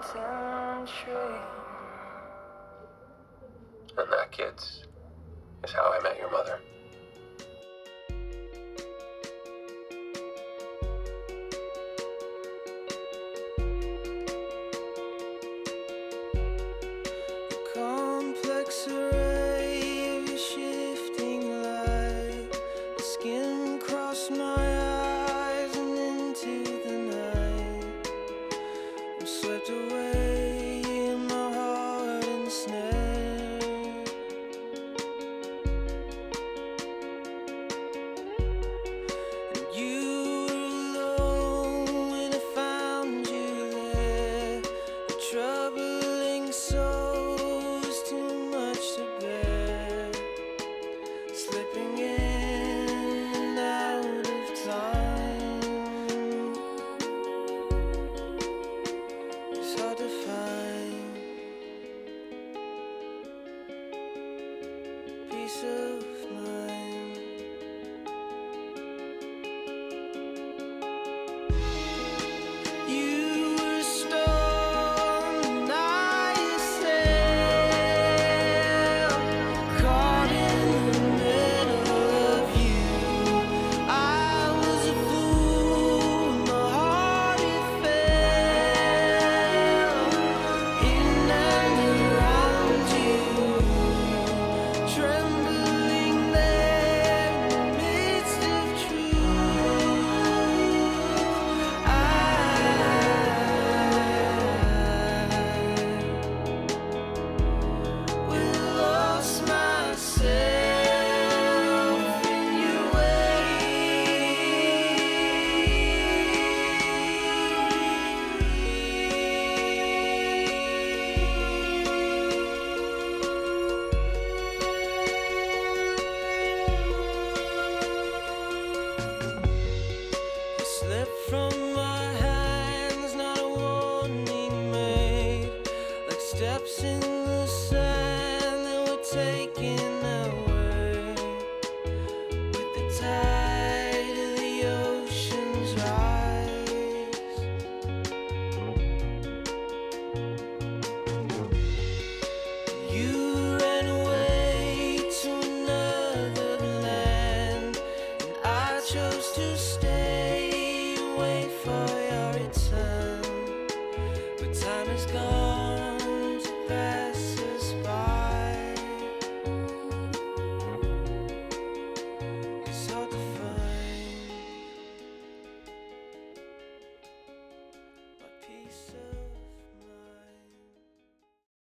century. And that, kids, is how I met your mother. Complex array of your shifting light. The skin crossed my eyes and into the night. I'm swept away in my heart ensnared. And you were alone when I found you there. The troubling soul was too much to bear. Slipping in and out of time. It's hard to find peace of mind. You were a storm and I sail, caught in the middle of you. I was a fool, my heart it fell, in and around you, trembling there in the midst of truth. I lost myself in your It slipped from my hands, not a warning made, like steps in the sand that were taken away with the tide of the ocean's rise. You ran away to another land, and I chose to stay and wait for your return. But time has gone to pass us by. It's hard to find my peace.